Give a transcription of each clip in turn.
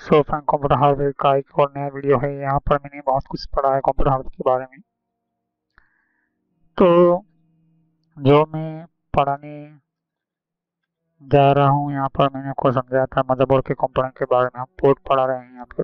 सो fan computer hardware का एक और नया वीडियो है। यहाँ पर मैंने बहुत कुछ पढ़ा है कंप्यूटर हार्डवेयर के बारे में। तो जो मैं पढ़ाने जा रहा हूँ, यहाँ पर मैंने आपको समझाया था मदरबोर्ड के कंपोनेंट के बारे में। हम पोर्ट पढ़ा रहे हैं यहाँ पर।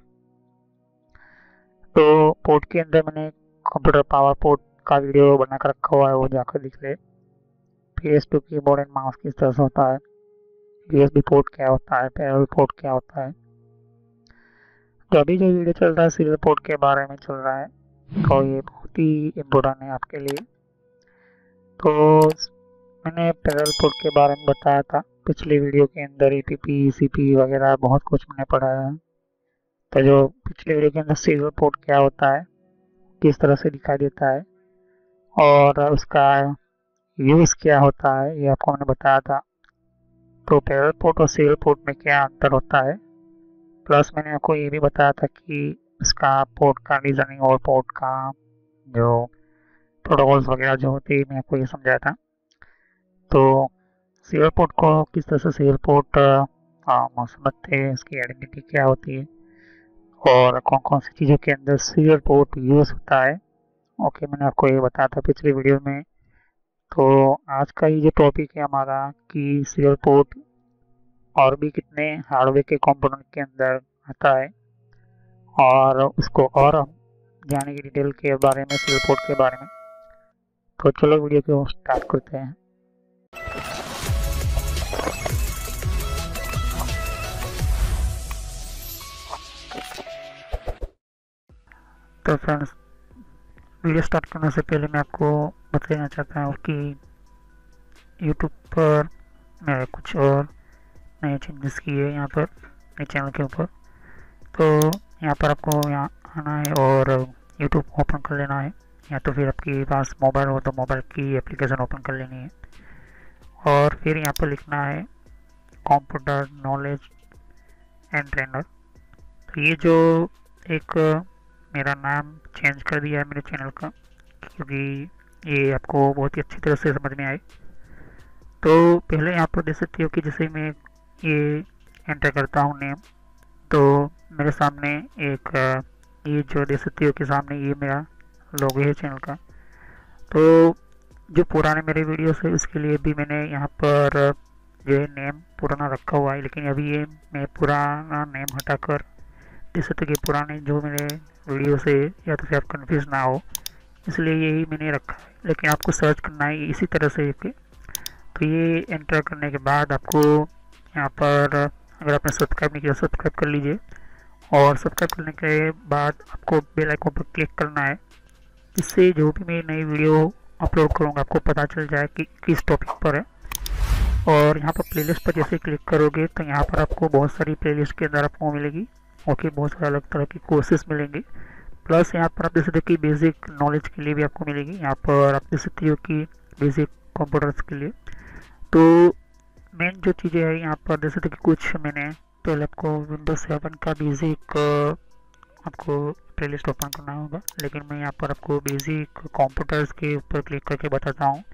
तो पोर्ट के अंदर मैंने कंप्यूटर पावर पोर्ट का वीडियो बना कर रखा हुआ है, वो जाकर देख ले। PS2 कीबोर्ड एंड माउस किस तरह से होता है, USB पोर्ट क्या होता है, पैरेलल पोर्ट क्या होता है। तो अभी जो वीडियो चल रहा है सीरियल पोर्ट के बारे में चल रहा है, तो ये बहुत ही इम्पोर्टेंट है आपके लिए। तो मैंने पैरेलल पोर्ट के बारे में बताया था पिछली वीडियो के अंदर। EPP CP वगैरह बहुत कुछ मैंने पढ़ाया है। तो जो पिछले वीडियो के अंदर सीरियल पोर्ट क्या होता है, किस तरह से दिखाई देता है और उसका यूज़ क्या होता है, ये आपको मैंने बताया था। तो पैरेलल पोर्ट और सीरियल पोर्ट में क्या अंतर होता है, प्लस मैंने आपको ये भी बताया था कि इसका पोर्ट का डिजाइनिंग और पोर्ट का जो प्रोटोकॉल्स वगैरह जो होते हैं, मैं आपको ये समझाया था। तो सीरियल पोर्ट को किस तरह से सीरियल पोर्ट समझते हैं, इसकी आइडेंटिटी क्या होती है और कौन कौन सी चीज़ों के अंदर सीरियल पोर्ट यूज़ होता है, ओके, मैंने आपको ये बताया था पिछली वीडियो में। तो आज का ये जो टॉपिक है हमारा कि सीरियल पोर्ट और भी कितने हार्डवेयर के कंपोनेंट के अंदर आता है और उसको और हम जाने की डिटेल के बारे में, सीरियल पोर्ट के बारे में। तो चलो वीडियो को स्टार्ट करते हैं। तो फ्रेंड्स, वीडियो स्टार्ट करने से पहले मैं आपको बताना चाहता हूँ कि यूट्यूब पर मैंने कुछ और नए चेंजेस किए हैं यहाँ पर मेरे चैनल के ऊपर। तो यहाँ पर आपको यहाँ आना है और यूट्यूब ओपन कर लेना है, या तो फिर आपके पास मोबाइल हो तो मोबाइल की एप्लीकेशन ओपन कर लेनी है और फिर यहाँ पर लिखना है कंप्यूटर नॉलेज एंड ट्रेनर। तो ये जो एक मेरा नाम चेंज कर दिया है मेरे चैनल का, क्योंकि ये आपको बहुत ही अच्छी तरह से समझ में आए। तो पहले यहाँ पर देख सकते हो कि जैसे मैं ये एंटर करता हूँ नेम, तो मेरे सामने एक ये जो देख सकते हो कि सामने ये मेरा लोगो है चैनल का। तो जो पुराने मेरे वीडियोस है उसके लिए भी मैंने यहाँ पर जो है नेम पुराना रखा हुआ है, लेकिन अभी ये मैं पुराना नेम हटाकर देख सकते कि पुराने जो मेरे वीडियो से, या तो फिर आप कन्फ्यूज ना हो इसलिए यही मैंने रखा है। लेकिन आपको सर्च करना है इसी तरह से के। तो ये एंटर करने के बाद आपको यहाँ पर, अगर आपने सब्सक्राइब नहीं किया सब्सक्राइब कर लीजिए और सब्सक्राइब करने के बाद आपको बेल आइकन पर क्लिक करना है, जिससे जो भी मैं नई वीडियो अपलोड करूँगा आपको पता चल जाए कि किस टॉपिक पर है। और यहाँ पर प्लेलिस्ट पर जैसे क्लिक करोगे तो यहाँ पर आपको बहुत सारी प्लेलिस्ट के अंदर आपको मिलेगी, ओके, बहुत सारे अलग तरह की कोर्सेज मिलेंगे। प्लस यहाँ पर आप देख सकते हो कि बेसिक नॉलेज के लिए भी आपको मिलेगी। यहाँ पर आप देख सकते हो कि बेसिक कंप्यूटर्स के लिए। तो मेन जो चीज़ें हैं यहाँ पर देख सकते हो कि कुछ मैंने पहले आपको विंडोज 7 का बेसिक आपको प्लेलिस्ट ओपन करना होगा, लेकिन मैं यहाँ पर आपको बेसिक कंप्यूटर्स के ऊपर क्लिक करके बताता हूँ।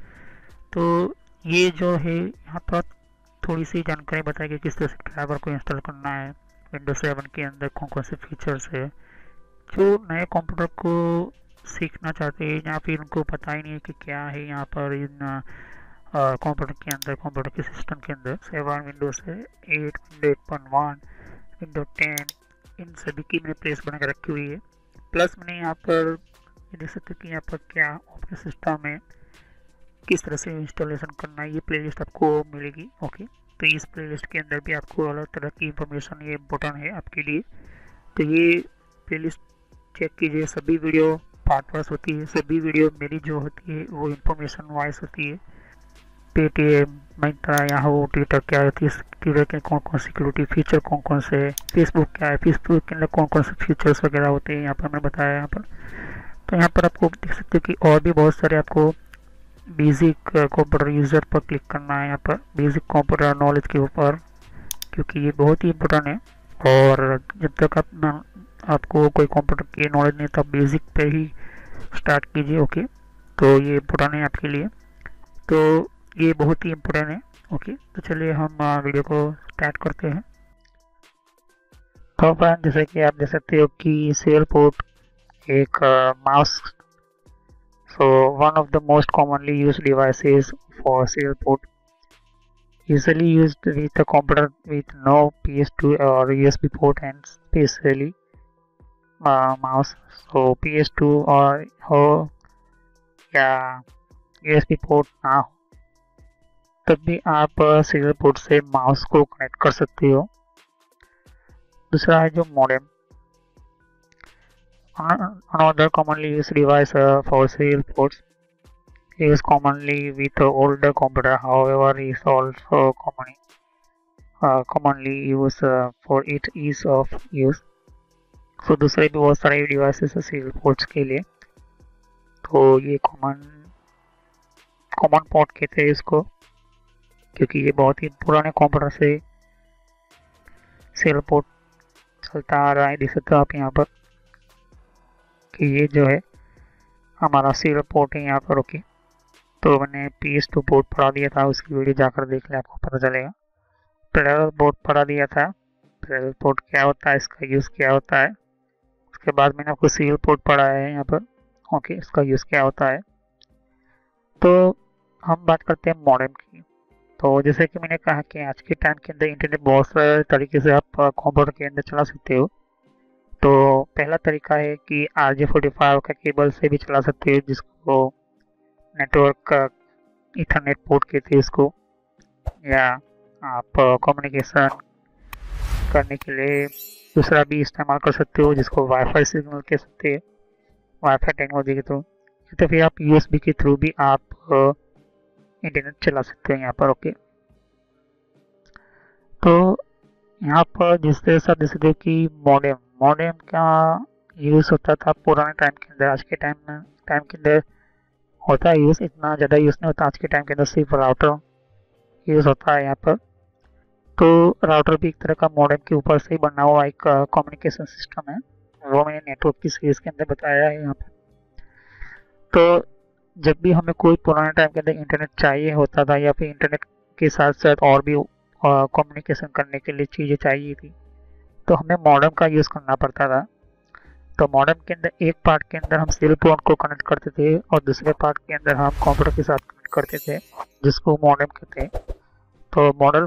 तो ये जो है यहाँ पर थोड़ी सी जानकारी बताएगी किस तरह से ड्राइवर को इंस्टॉल करना है, विंडोज 7 के अंदर कौन कौन से फीचर्स है। जो नए कंप्यूटर को सीखना चाहते हैं या फिर उनको पता ही नहीं है कि क्या है यहाँ पर इन कंप्यूटर के अंदर, कंप्यूटर के सिस्टम के अंदर 7 विंडोज है, 8, विंडो 8.1, विंडो 10, इन सभी की मैंने प्लेस बना कर रखी हुई है। प्लस मैंने यहाँ पर देख सकते कि यहाँ पर क्या ऑपरेटिंग सिस्टम है, किस तरह से इंस्टॉलेशन करना है, ये प्लेलिस्ट आपको मिलेगी, ओके। तो इस प्लेलिस्ट के अंदर भी आपको अलग तरह की इंफॉर्मेशन, ये इम्पोर्टेंट है आपके लिए। तो ये प्लेलिस्ट चेक कीजिए, सभी वीडियो पार्ट वाइज होती है, सभी वीडियो मेरी जो होती है वो इंफॉर्मेशन वाइज होती है। पेटीएम, मिंत्रा, याहू, ट्विटर क्या होती है, ट्विटर के कौन कौन सिक्योरिटी फीचर कौन कौन से है, फेसबुक क्या है, फेसबुक के अंदर कौन कौन से फीचर्स वगैरह होते हैं, यहाँ पर मैंने बताया यहाँ पर। तो यहाँ पर आपको देख सकते हो कि और भी बहुत सारे आपको बेसिक कंप्यूटर यूज़र पर क्लिक करना है, यहाँ पर बेसिक कंप्यूटर नॉलेज के ऊपर, क्योंकि ये बहुत ही इम्पोर्टेंट है। और जब तक आपको कोई कंप्यूटर की नॉलेज नहीं तब बेसिक पे ही स्टार्ट कीजिए, ओके। तो ये इम्पोर्टेंट है आपके लिए, तो ये बहुत ही इम्पोर्टेंट है, ओके। तो चलिए हम वीडियो को स्टार्ट करते हैं। तो फ्रेंड जैसे कि आप देख सकते हो कि serial port एक mouse, so one of the most commonly used devices for serial port, usually used with a computer with no PS2 or USB port and especially mouse. So PS2 और हो या USB पोर्ट ना हो तब भी आप serial port से mouse को कनेक्ट कर सकते हो। दूसरा है जो modem, another commonly used device for serial ports, is commonly with older computer, however is also commonly used for its ease of use। so दूसरे भी बहुत सारे डिवाइसेस है सीरियल पोर्ट्स के लिए, तो ये कॉमन पोर्ट कहते हैं इसको, क्योंकि ये बहुत ही पुराने कंप्यूटर से सीरियल पोर्ट चलता आ रहा है। देख सकते हो आप यहाँ पर कि ये जो है हमारा सीरियल पोर्ट है यहाँ पर। ओके, तो मैंने PS2 पोर्ट पढ़ा दिया था, उसकी वीडियो जाकर देख ले, आपको पता चलेगा। पैरेलल पोर्ट पढ़ा दिया था, पैरेलल पोर्ट क्या होता है, इसका यूज़ क्या होता है। उसके बाद मैंने आपको सीरियल पोर्ट पढ़ा है यहाँ पर। ओके, इसका यूज़ क्या होता है। तो हम बात करते हैं मॉडेम की। तो जैसे कि मैंने कहा कि आज के टाइम के अंदर इंटरनेट बहुत सारे तरीके से आप कंप्यूटर के अंदर चला सकते हो। तो पहला तरीका है कि RJ45 का केबल से भी चला सकते हो, जिसको नेटवर्क का इथरनेट पोर्ट कहते हैं इसको, या आप कम्युनिकेशन करने के लिए दूसरा भी इस्तेमाल कर सकते हो, जिसको वाईफाई सिग्नल कह सकते हैं, वाईफाई टेक्नोलॉजी के थ्रू। तो फिर आप USB के थ्रू भी आप इंटरनेट चला सकते हो यहाँ पर। ओके, तो यहाँ पर जिस तरह से आप देख सकते हो कि मॉडेम का यूज़ होता था पुराने टाइम के अंदर। आज के टाइम के अंदर होता है यूज़, इतना ज़्यादा यूज़ नहीं होता। आज के टाइम के अंदर सिर्फ राउटर यूज़ होता है यहाँ पर। तो राउटर भी एक तरह का मॉडेम के ऊपर से ही बना हुआ एक कम्युनिकेशन सिस्टम है, वो मैंने नेटवर्क की सीरीज़ के अंदर बताया है यहाँ पर। तो जब भी हमें कोई पुराने टाइम के अंदर इंटरनेट चाहिए होता था, या फिर इंटरनेट के साथ साथ और भी कम्युनिकेशन करने के लिए चीज़ें चाहिए थी, तो हमें मॉडेम का यूज़ करना पड़ता था। तो मॉडेम के अंदर एक पार्ट के अंदर हम सीरियल पोर्ट को कनेक्ट करते थे और दूसरे पार्ट के अंदर हम कंप्यूटर के साथ कनेक्ट करते थे, जिसको मॉडेम कहते हैं। तो मॉडल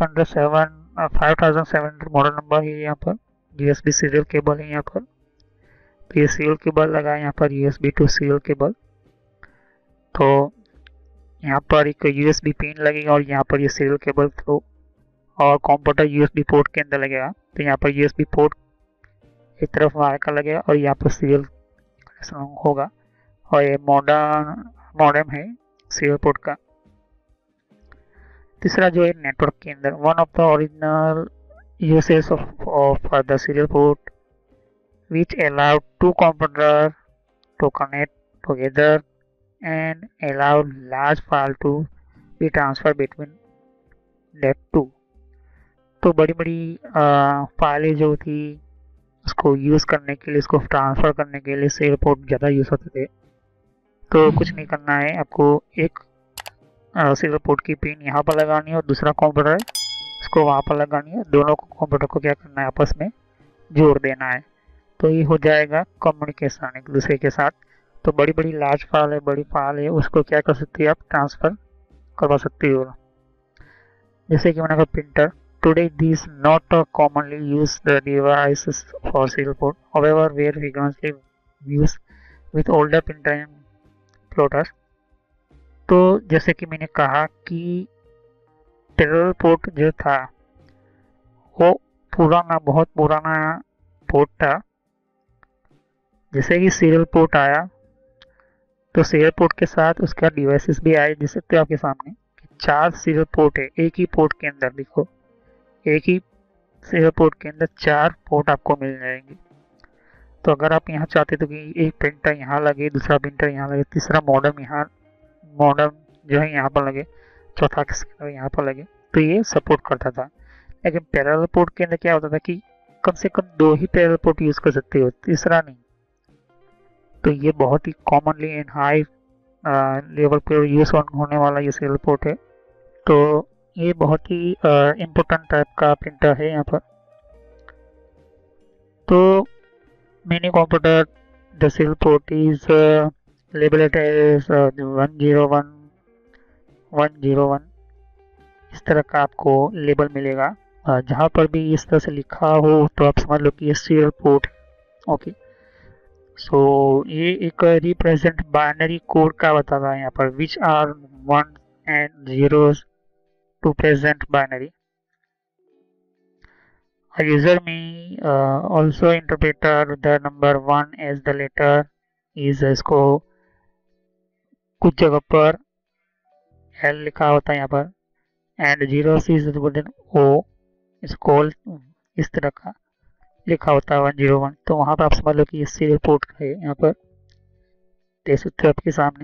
5700 मॉडल नंबर है यहाँ पर। USB सीरियल केबल है यहाँ पर। तो ये सीरियल केबल लगा है यहाँ पर, USB टू सीरियल केबल। तो यहाँ पर एक USB पिन लगेगा और यहाँ पर ये सीरियल केबल थ्रू और कंप्यूटर USB पोर्ट के अंदर लगेगा। तो यहाँ पर USB पोर्ट एक तरफ वायर का लगेगा और यहाँ पर सीरियल होगा, और ये मॉडेम है सीरियल पोर्ट का। तीसरा जो है नेटवर्क के अंदर, one of the original usage of the serial port which allowed to computer to connect together and allow large file to be transferred between that two। तो बड़ी बड़ी फाइलें जो थी उसको यूज़ करने के लिए, उसको ट्रांसफ़र करने के लिए सीरियल पोर्ट ज़्यादा यूज़ होते थे। तो कुछ नहीं करना है, आपको एक सीरियल पोर्ट की पिन यहाँ पर लगानी है और दूसरा कंप्यूटर इसको वहाँ पर लगानी है। दोनों को कंप्यूटर को क्या करना है, आपस में जोड़ देना है। तो ये हो जाएगा कम्युनिकेशन एक दूसरे के साथ। तो बड़ी बड़ी लार्ज फाइल है, बड़ी फाइल है, उसको क्या कर सकती है, आप ट्रांसफ़र करवा सकती हो। जैसे कि मैंने कहा printer, today this not commonly use the devices for serial port, however were frequently use with older printer and plotters. तो जैसे कि मैंने कहा कि पैरेलल पोर्ट जो था वो बहुत पुराना पोर्ट था। जैसे ही सीरियल पोर्ट आया तो सीरियल पोर्ट के साथ उसका डिवाइसेस भी आए। देख सकते हो आपके सामने कि 4 सीरियल पोर्ट है एक ही पोर्ट के अंदर। देखो, एक ही सीरियल पोर्ट के अंदर 4 पोर्ट आपको मिल जाएंगे। तो अगर आप यहाँ चाहते तो कि एक प्रिंटर यहाँ लगे, दूसरा प्रिंटर यहाँ लगे, तीसरा मॉडेम जो है यहाँ पर लगे, चौथा यहाँ पर लगे, तो ये सपोर्ट करता था। लेकिन पैरेलल पोर्ट के अंदर क्या होता था कि कम से कम 2 ही पैरेलल पोर्ट यूज़ कर सकते हो, तीसरा नहीं। तो ये बहुत ही कॉमनली इन हाई लेवल पर यूज़ होने वाला ये सीरियल पोर्ट है। तो ये बहुत ही इम्पोर्टेंट टाइप का प्रिंटर है यहाँ पर। तो mini computer, the serial port is labeled as 101 इस तरह का आपको लेबल मिलेगा। जहाँ पर भी इस तरह से लिखा हो तो आप समझ लो कि ये सीरियल पोर्ट। ओके, सो ये एक रिप्रेजेंट बाइनरी कोड का बता रहा है यहाँ पर, which are 1 and 0 to present binary. A user may also interpret the number 1 as the letter is, इसको कुछ जगह पर L लिखा होता है यहाँ पर, एंड 0 is O, इसको इस तरह का लिखा होता है 101। तो वहाँ पर आप समझ लो कि ये सीरियल पोर्ट है, यहाँ पर देख सकते हो आपके सामने।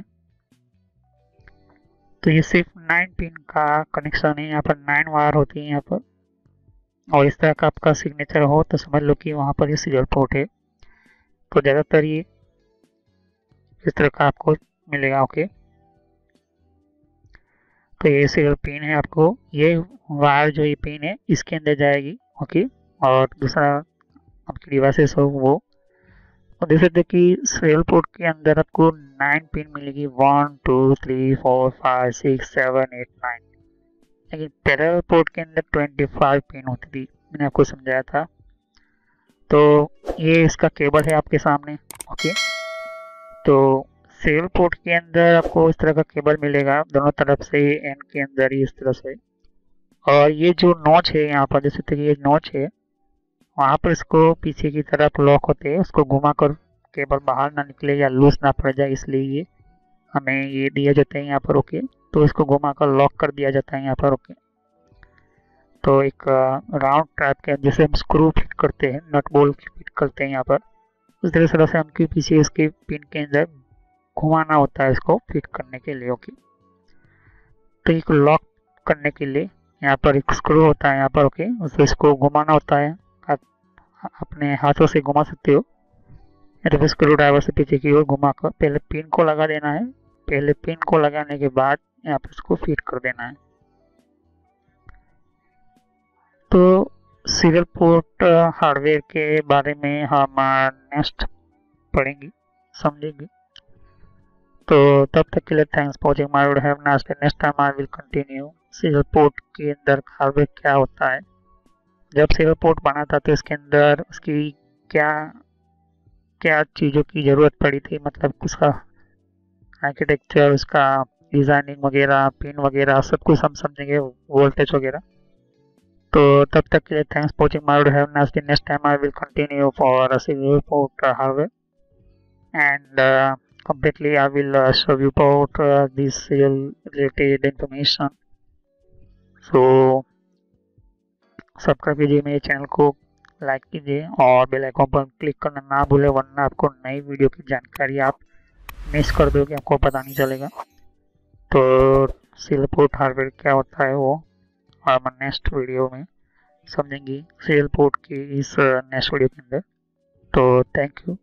तो ये सिर्फ 9 पिन का कनेक्शन है, यहाँ पर 9 वायर होती है यहाँ पर, और इस तरह का आपका सिग्नेचर हो तो समझ लो कि वहाँ पर ये सीरियल पोर्ट है। तो ज़्यादातर ये इस तरह का आपको मिलेगा। ओके, तो ये सीरियल पिन है, आपको ये वायर जो ये पिन है इसके अंदर जाएगी। ओके, और दूसरा आपकी डिवाइसेस हो वो, और देख सकते कि सीरियल पोर्ट के अंदर आपको 9 पिन मिलेगी, 1 2 3 4 5 6 7 8 9। लेकिन पैरेलल पोर्ट के अंदर 25 पिन होती थी, मैंने आपको समझाया था। तो ये इसका केबल है आपके सामने। ओके, तो सीरियल पोर्ट के अंदर आपको इस तरह का केबल मिलेगा दोनों तरफ से, एंड के अंदर ही इस तरह से। और ये जो नॉच है यहाँ पर, जैसे कि ये नॉच है, वहाँ पर इसको पीछे की तरफ लॉक होते हैं, उसको घुमाकर केबल बाहर ना निकले या लूज ना पड़ जाए, इसलिए ये हमें ये दिए जाते हैं यहाँ पर। ओके, तो इसको घुमाकर लॉक कर दिया जाता है यहाँ पर। ओके, तो एक राउंड टाइप के जैसे हम स्क्रू फिट करते हैं, नट बोल्ट फिट करते हैं यहाँ पर, उस तरह से हमके पीछे इसके पिन के अंदर घुमाना होता है इसको फिट करने के लिए। ओके, तो एक लॉक करने के लिए यहाँ पर एक स्क्रू होता है यहाँ पर। ओके, उसको इसको घुमाना होता है, आप अपने हाथों से घुमा सकते हो, या तो स्क्रू ड्राइवर से पीछे की ओर घुमा कर पहले पिन को लगा देना है। पहले पिन को लगाने के बाद यहाँ पर इसको फिट कर देना है। तो सीरियल पोर्ट हार्डवेयर के बारे में हम नेक्स्ट पढ़ेंगे, समझेंगे। तो तब तक के लिए thanks for watching my video, have nice day. Next time I will continue serial port के अंदर हार्डवेयर क्या होता है, जब सीरियल पोर्ट बना था तो इसके अंदर उसकी क्या क्या चीज़ों की ज़रूरत पड़ी थी, मतलब उसका आर्किटेक्चर, उसका डिज़ाइनिंग वगैरह, पिन वगैरह सब कुछ हम समझेंगे, वोल्टेज वगैरह। तो तब तक के लिए thanks for watching my video, have nice day. Next time I will continue for serial port hardware, and completely I will show you about this serial related information. So subscribe कीजिए मेरे channel को, like कीजिए और bell icon पर click करना ना भूले, वरना आपको नई वीडियो की जानकारी आप मिस कर दोगे, आपको पता नहीं चलेगा। तो सीरियल पोर्ट हार्डवेयर क्या होता है वो हम नेक्स्ट वीडियो में समझेंगे, सीरियल पोर्ट की इस नेक्स्ट वीडियो के अंदर। तो थैंक यू।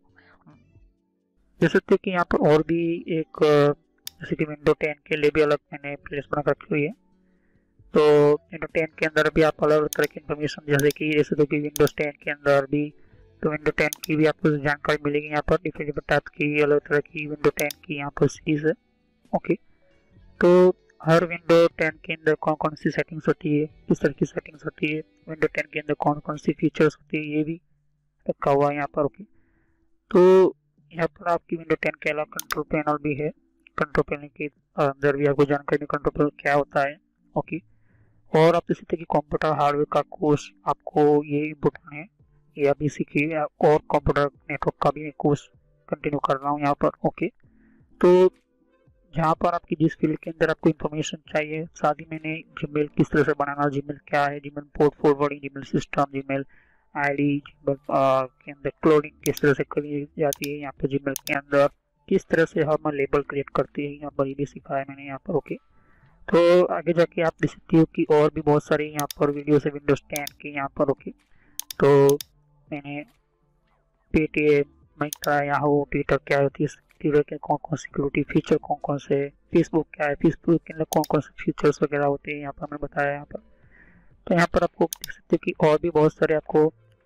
देख सकते हैं कि यहाँ पर और भी एक जैसे कि विंडो 10 के लिए भी अलग मैंने प्लेलिस्ट बना रखी हुई है। तो विंडो 10 के अंदर भी आप अलग अलग तरह की इन्फॉर्मेशन, जैसे तो कि विंडोज 10 के अंदर भी, तो विंडो 10 की भी आपको जानकारी मिलेगी यहाँ पर, डिफरेंट टाइप की अलग तरह की विंडो 10 की यहाँ पर सीरीज है। ओके, तो हर विंडो 10 के अंदर कौन कौन सी सेटिंग्स होती है, किस तरह की सेटिंग्स होती है, विंडो 10 के अंदर कौन कौन सी फीचर्स होती है, ये भी रखा हुआ है यहाँ पर। ओके, तो यहाँ पर आपकी विंडो 10 के अलावा कंट्रोल पैनल भी है, कंट्रोल पैनल के अंदर भी आपको जानकारी कंट्रोल पैनल क्या होता है। ओके, और आप इसी तरह की कंप्यूटर हार्डवेयर का कोर्स आपको ये इम्पोर्टेंट है, ये आप इसी की और कंप्यूटर नेटवर्क का भी कोर्स कंटिन्यू कर रहा हूँ यहाँ पर। ओके, तो जहाँ पर आपकी जिस फील्ड के अंदर आपको इन्फॉर्मेशन चाहिए, साथ ही मैंने जीमेल किस तरह से बनाना, जीमेल क्या है, Gmail port forwarding, Gmail system, Gmail ID के अंदर क्लोनिंग किस तरह से करी जाती है, यहाँ पर जीमेल के अंदर किस तरह से हम लेबल क्रिएट करते हैं, यहाँ पर ये भी सिखाया मैंने यहाँ पर। ओके, तो आगे जाके आप देख सकते हो कि और भी बहुत सारे यहाँ पर वीडियो है विंडोज 10 के यहाँ पर। ओके, तो मैंने पेटीएम, मिंत्रा, याहू, ट्विटर क्या होती है, ट्विटर के कौन कौन सिक्योरिटी फीचर कौन कौन से, फेसबुक क्या है, फेसबुक के अंदर कौन कौन से फीचर्स वगैरह होते हैं यहाँ पर मैंने बताया यहाँ पर। तो यहाँ पर आपको देख सकते हो कि और भी बहुत सारे आपको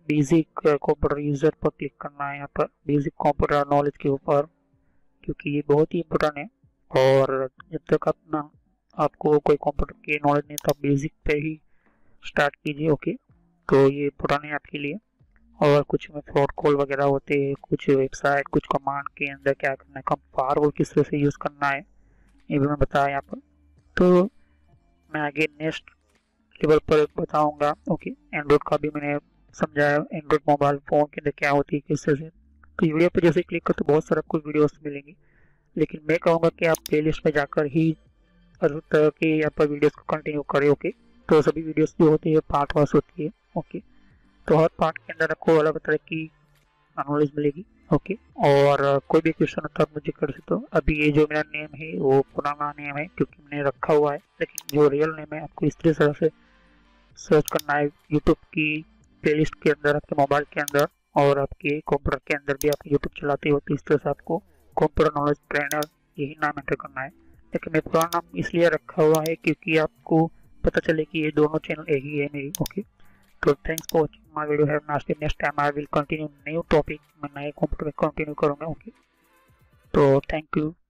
बेसिक कंप्यूटर यूज़र पर क्लिक करना है, यहाँ पर बेसिक कंप्यूटर नॉलेज के ऊपर, क्योंकि ये बहुत ही इम्पोर्टेंट है। और जब तक अपना आपको कोई कंप्यूटर की नॉलेज नहीं तो आप बेसिक पे ही स्टार्ट कीजिए। ओके, तो ये इम्पोर्टेंट है आपके लिए। और कुछ में फ्रॉड कॉल वगैरह होते हैं, कुछ वेबसाइट, कुछ कमांड के अंदर क्या करना है, कम फायरवॉल किस तरह से यूज़ करना है, ये भी मैं बताया यहाँ पर। तो मैं आगे नेक्स्ट लेवल पर बताऊंगा। ओके, एंड्रॉइड का भी मैंने समझाया, एंड्रॉइड मोबाइल फ़ोन के अंदर क्या होती है, किस तरह से। तो वीडियो पर जैसे क्लिक करते तो बहुत सारे आपको वीडियोस मिलेंगी, लेकिन मैं कहूँगा कि आप प्लेलिस्ट में जाकर ही हर तरह के यहाँ पर वीडियोस को कंटिन्यू करें। ओके, तो सभी वीडियोस जो होती है पार्ट वाइज होती है। ओके, तो हर पार्ट के अंदर आपको अलग तरह की नॉलेज मिलेगी। ओके, और कोई भी क्वेश्चन होता है आप मुझे कर सकते हो। अभी ये जो मेरा नेम है वो पुराना नेम है क्योंकि मैंने रखा हुआ है, लेकिन जो रियल नेम है आपको इस तरह से सर्च करना है यूट्यूब की प्लेलिस्ट के अंदर, आपके मोबाइल के अंदर, और आपके कंप्यूटर के अंदर भी आप यूट्यूब चलाते हो तो इस तरह से आपको कंप्यूटर नॉलेज ट्रेनर यही नाम एंटर करना है। लेकिन मैं पुराना नाम इसलिए रखा हुआ है क्योंकि आपको पता चले कि ये दोनों चैनल यही है मेरी। ओके, तो thanks for watching my video. Have nice day. Next time I will continue new topic, मैं नए कंप्यूटर में कंटिन्यू करूँगा। ओके, तो थैंक यू।